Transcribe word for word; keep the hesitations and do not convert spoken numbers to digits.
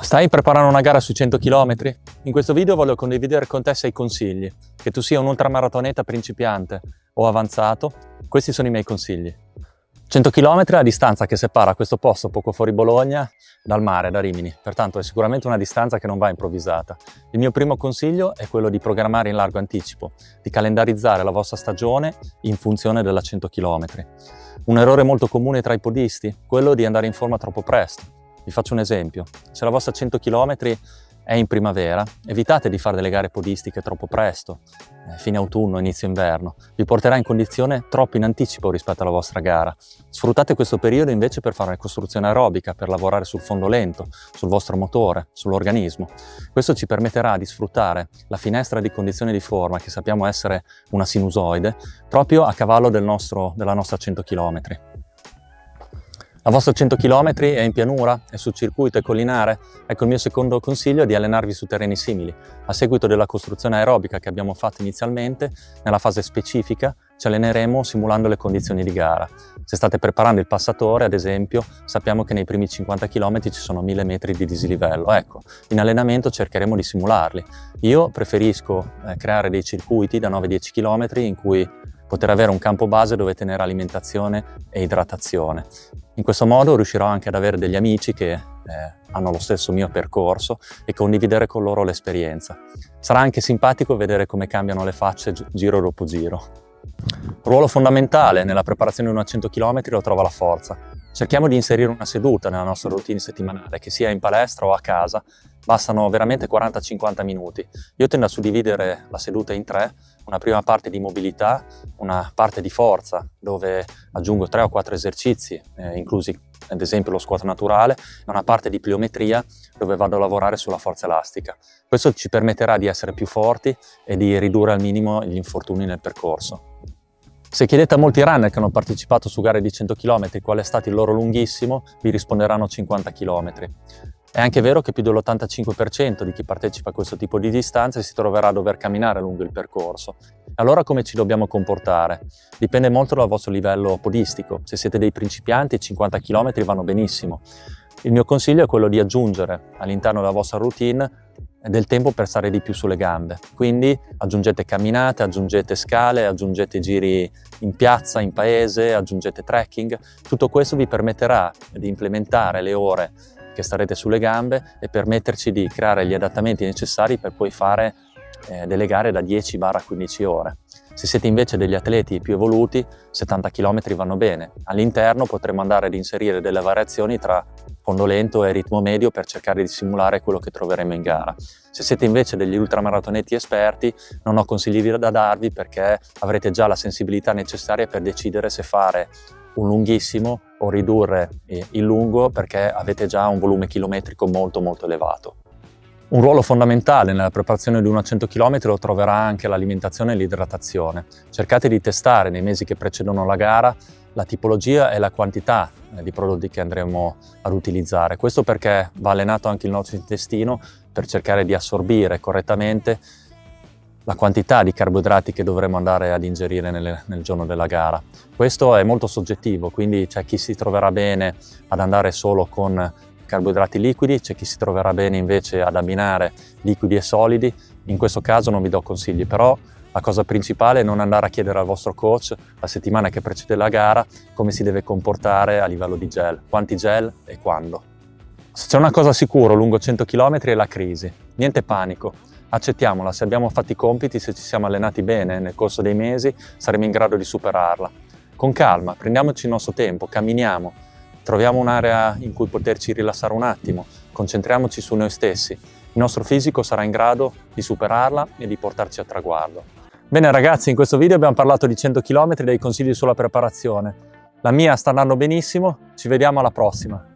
Stai preparando una gara su cento chilometri? In questo video voglio condividere con te sei consigli. Che tu sia un ultramaratoneta principiante o avanzato, questi sono i miei consigli. cento chilometri è la distanza che separa questo posto poco fuori Bologna dal mare, da Rimini, pertanto è sicuramente una distanza che non va improvvisata. Il mio primo consiglio è quello di programmare in largo anticipo, di calendarizzare la vostra stagione in funzione della cento chilometri. Un errore molto comune tra i podisti, quello di andare in forma troppo presto. Vi faccio un esempio: se la vostra cento chilometri è in primavera, evitate di fare delle gare podistiche troppo presto, eh, fine autunno, inizio inverno. Vi porterà in condizione troppo in anticipo rispetto alla vostra gara. Sfruttate questo periodo invece per fare una costruzione aerobica, per lavorare sul fondo lento, sul vostro motore, sull'organismo. Questo ci permetterà di sfruttare la finestra di condizione di forma, che sappiamo essere una sinusoide, proprio a cavallo del nostro, della nostra cento chilometri. La vostra cento chilometri è in pianura? È su circuito? È collinare? Ecco, il mio secondo consiglio è di allenarvi su terreni simili. A seguito della costruzione aerobica che abbiamo fatto inizialmente, nella fase specifica ci alleneremo simulando le condizioni di gara. Se state preparando il passatore, ad esempio, sappiamo che nei primi cinquanta chilometri ci sono mille metri di dislivello. Ecco, in allenamento cercheremo di simularli. Io preferisco eh, creare dei circuiti da nove dieci chilometri in cui poter avere un campo base dove tenere alimentazione e idratazione. In questo modo riuscirò anche ad avere degli amici che eh, hanno lo stesso mio percorso e condividere con loro l'esperienza. Sarà anche simpatico vedere come cambiano le facce giro dopo giro. Ruolo fondamentale nella preparazione di una cento chilometri lo trova la forza. Cerchiamo di inserire una seduta nella nostra routine settimanale, che sia in palestra o a casa. Bastano veramente quaranta cinquanta minuti. Io tendo a suddividere la seduta in tre: una prima parte di mobilità, una parte di forza dove aggiungo tre o quattro esercizi, eh, inclusi ad esempio lo squat naturale, e una parte di pliometria dove vado a lavorare sulla forza elastica. Questo ci permetterà di essere più forti e di ridurre al minimo gli infortuni nel percorso. Se chiedete a molti runner che hanno partecipato su gare di cento chilometri qual è stato il loro lunghissimo, vi risponderanno cinquanta chilometri. È anche vero che più dell'ottantacinque per cento di chi partecipa a questo tipo di distanze si troverà a dover camminare lungo il percorso. Allora come ci dobbiamo comportare? Dipende molto dal vostro livello podistico. Se siete dei principianti, cinquanta chilometri vanno benissimo. Il mio consiglio è quello di aggiungere all'interno della vostra routine del tempo per stare di più sulle gambe. Quindi aggiungete camminate, aggiungete scale, aggiungete giri in piazza, in paese, aggiungete trekking. Tutto questo vi permetterà di implementare le ore che starete sulle gambe e permetterci di creare gli adattamenti necessari per poi fare eh, delle gare da dieci quindici ore. Se siete invece degli atleti più evoluti, settanta chilometri vanno bene. All'interno potremo andare ad inserire delle variazioni tra fondo lento e ritmo medio per cercare di simulare quello che troveremo in gara. Se siete invece degli ultramaratoneti esperti, non ho consigli da darvi, perché avrete già la sensibilità necessaria per decidere se fare un lunghissimo o ridurre il lungo, perché avete già un volume chilometrico molto molto elevato. Un ruolo fondamentale nella preparazione di una cento chilometri lo troverà anche l'alimentazione e l'idratazione. Cercate di testare nei mesi che precedono la gara la tipologia e la quantità di prodotti che andremo ad utilizzare. Questo perché va allenato anche il nostro intestino per cercare di assorbire correttamente la quantità di carboidrati che dovremo andare ad ingerire nel, nel giorno della gara. Questo è molto soggettivo, quindi c'è chi si troverà bene ad andare solo con carboidrati liquidi, c'è chi si troverà bene invece ad abbinare liquidi e solidi. In questo caso non vi do consigli, però la cosa principale è non andare a chiedere al vostro coach la settimana che precede la gara come si deve comportare a livello di gel, quanti gel e quando. Se c'è una cosa sicura lungo cento chilometri è la crisi. Niente panico, accettiamola. Se abbiamo fatto i compiti, se ci siamo allenati bene nel corso dei mesi, saremo in grado di superarla. Con calma, prendiamoci il nostro tempo, camminiamo, troviamo un'area in cui poterci rilassare un attimo, concentriamoci su noi stessi. Il nostro fisico sarà in grado di superarla e di portarci al traguardo. Bene ragazzi, in questo video abbiamo parlato di cento chilometri e dei consigli sulla preparazione. La mia sta andando benissimo, ci vediamo alla prossima.